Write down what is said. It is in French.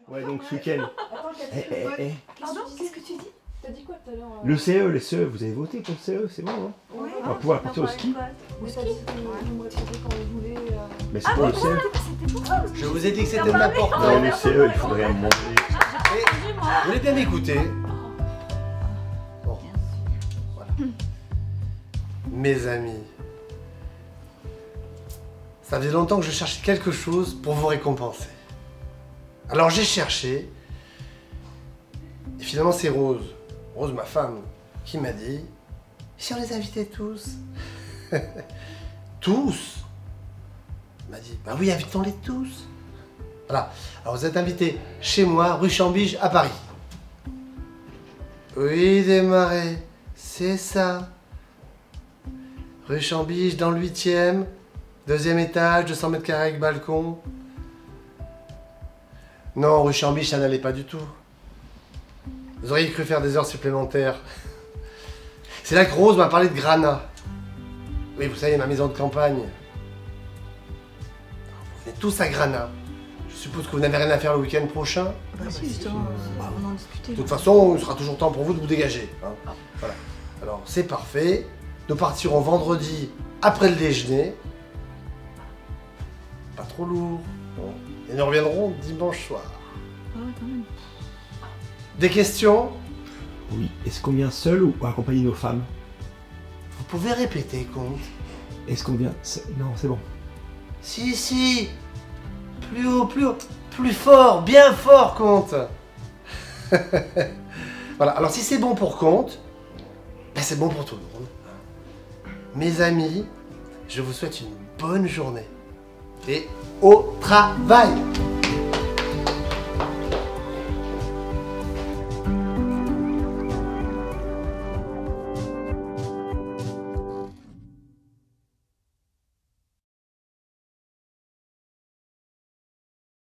Ouais, donc ce week-end. Attends, Pardon, qu'est-ce que tu dis? t'as dit quoi tout à l'heure Le CE, les CE, vous avez voté pour le CE, c'est bon, hein? Oui. On va pouvoir partir au ski. Mais t'as dit qu'on me répondait quand vous voulez. Mais c'est pour le CE. Je vous ai dit que c'était de ma portée. Ouais, le CE, il faudrait un moment donné. Vous voulez bien m'écouter? Bon, voilà. Mes amis, ça faisait longtemps que je cherchais quelque chose pour vous récompenser. Alors j'ai cherché, et finalement c'est Rose, ma femme, qui m'a dit, si on les invitait tous? Tous? Elle m'a dit, bah oui, invitons-les tous. Voilà, alors vous êtes invités chez moi, rue Chambige, à Paris. Oui, des Marais, c'est ça. Rue Chambige, dans le 8e, 2e étage, 200 mètres carrés avec balcon. Non, rue Chambige, ça n'allait pas du tout. Vous auriez cru faire des heures supplémentaires. C'est là que Rose m'a parlé de Grana. Oui, vous savez, ma maison de campagne. Vous venez tous à Grana. Je suppose que vous n'avez rien à faire le week-end prochain. Bah si, justement, on en discutait. De toute façon, il sera toujours temps pour vous de vous dégager. Hein. Voilà. Alors, c'est parfait. Nous partirons vendredi après le déjeuner. Pas trop lourd. Bon. Et nous reviendrons dimanche soir. Ah ouais, quand même. Des questions? Oui, est-ce qu'on vient seul ou accompagner nos femmes? Vous pouvez répéter, comte? Est-ce qu'on vient seul? Non, c'est bon. Si, si. Plus haut, plus fort, bien fort, comte. Voilà, alors si c'est bon pour comte, ben c'est bon pour tout le monde. Mes amis, je vous souhaite une bonne journée. Et au travail!